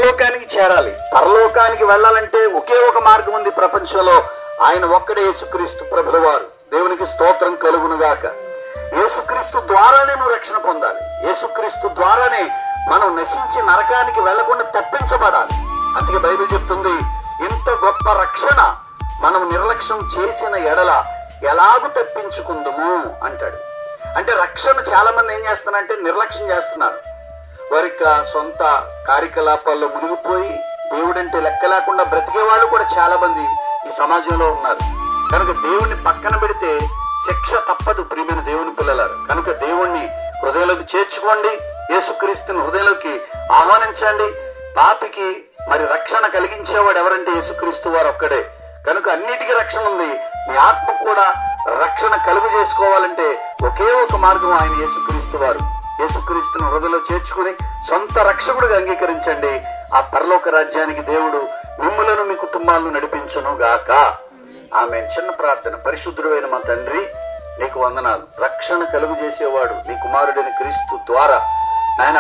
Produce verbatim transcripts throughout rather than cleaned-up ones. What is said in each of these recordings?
పరలోకానికి చేరాలి. పరలోకానికి వెళ్ళాలంటే ఒకే ఒక మార్గం ఉంది ప్రపంచంలో, ఆయన ఒక్కడే యేసుక్రీస్తు ప్రభుల వారు. దేవునికి స్తోత్రం కలుగును గాక. యేసుక్రీస్తు ద్వారానే నువ్వు రక్షణ పొందాలి. యేసుక్రీస్తు ద్వారానే మనం నశించి నరకానికి వెళ్లకుండా తప్పించబడాలి. అందుకే బైబిల్ చెప్తుంది, ఇంత గొప్ప రక్షణ మనం నిర్లక్ష్యం చేసిన ఎడల ఎలాగూ తప్పించుకుందుము అంటాడు. అంటే రక్షణ చాలా మంది ఏం చేస్తున్నారంటే నిర్లక్ష్యం చేస్తున్నారు. వారి సొంత కార్యకలాపాల్లో మునిగిపోయి దేవుడంటే లెక్క లేకుండా బ్రతికే వాళ్ళు కూడా చాలా మంది ఈ సమాజంలో ఉన్నారు. కనుక దేవుణ్ణి పక్కన పెడితే శిక్ష తప్పదు ప్రియమైన దేవుని పిల్లలారు. కనుక దేవుణ్ణి హృదయంలోకి చేర్చుకోండి, యేసుక్రీస్తుని హృదయంలోకి ఆహ్వానించండి. పాపికి మరి రక్షణ కలిగించేవాడు ఎవరంటే యేసుక్రీస్తు వారు ఒక్కడే. కనుక అన్నిటికీ రక్షణ ఉంది. మీ ఆత్మ కూడా రక్షణ కలుగు చేసుకోవాలంటే ఒకే ఒక మార్గం ఆయన యేసుక్రీస్తు వారు. యేసుక్రీస్తుని హృదయంలో చేర్చుకుని సొంత రక్షకుడిగా అంగీకరించండి. ఆ పరలోక రాజ్యానికి దేవుడు మిమ్ములను మీ కుటుంబాలను నడిపించును గాక. ఆమె చిన్న ప్రార్థన. పరిశుద్ధుడైన మా తండ్రి, నీకు వందనాలు. రక్షణ కలుగు చేసేవాడు నీ కుమారుడైన క్రీస్తు ద్వారా నాయన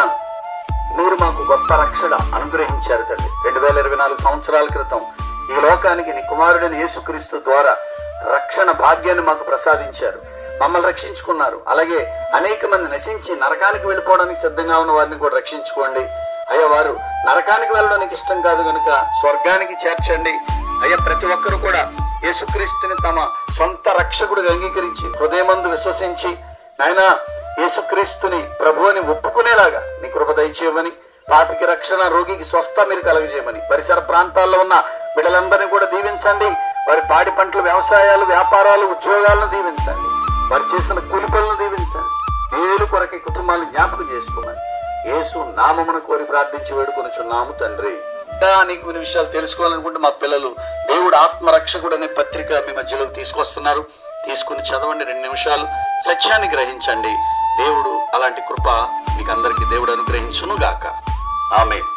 మీరు మాకు గొప్ప రక్షణ అనుగ్రహించారు తండ్రి. రెండు వేల ఇరవై నాలుగు సంవత్సరాల క్రితం ఈ లోకానికి నీ కుమారుడైన యేసుక్రీస్తు ద్వారా రక్షణ భాగ్యాన్ని మాకు ప్రసాదించారు. మమ్మల్ని రక్షించుకున్నారు. అలాగే అనేక మంది నశించి నరకానికి వెళ్ళిపోవడానికి సిద్ధంగా ఉన్న వారిని కూడా రక్షించుకోండి అయ్యా. వారు నరకానికి వెళ్ళడానికి ఇష్టం కాదు కనుక స్వర్గానికి చేర్చండి అయ్యా. ప్రతి ఒక్కరు కూడా యేసుక్రీస్తుని తమ సొంత రక్షకుడిగా అంగీకరించి హృదయమందు విశ్వసించి నాయన యేసుక్రీస్తుని ప్రభువుని ఒప్పుకునేలాగా నీ కృప దయచేయమని, పాపికి రక్షణ, రోగికి స్వస్థ మీరు కలగజేయమని, పరిసర ప్రాంతాల్లో ఉన్న బిడ్డలందరినీ కూడా దీవించండి. వారి పాడి పంటలు, వ్యవసాయాలు, వ్యాపారాలు, ఉద్యోగాలను దీవించండి. వారు చేసిన కూలి పనులను దీవించండి. మేలు కొరకి కుటుంబాలను జ్ఞాపకం చేసుకోమని యేసు నామమున కోరి ప్రార్థించి వేడుకొనుచున్నాము తండ్రి. నీకు కొన్ని విషయాలు తెలుసుకోవాలనుకుంటే మా పిల్లలు దేవుడు ఆత్మరక్షకుడు అనే పత్రిక మీ మధ్యలోకి తీసుకొస్తున్నారు. తీసుకుని చదవండి. రెండు నిమిషాలు సత్యాన్ని గ్రహించండి. దేవుడు అలాంటి కృప మీకు అందరికీ దేవుడు అనుగ్రహించును గాక. ఆమేన్.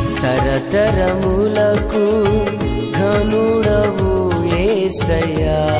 తరతరములకు ఘనుడవు యేసయ్యా,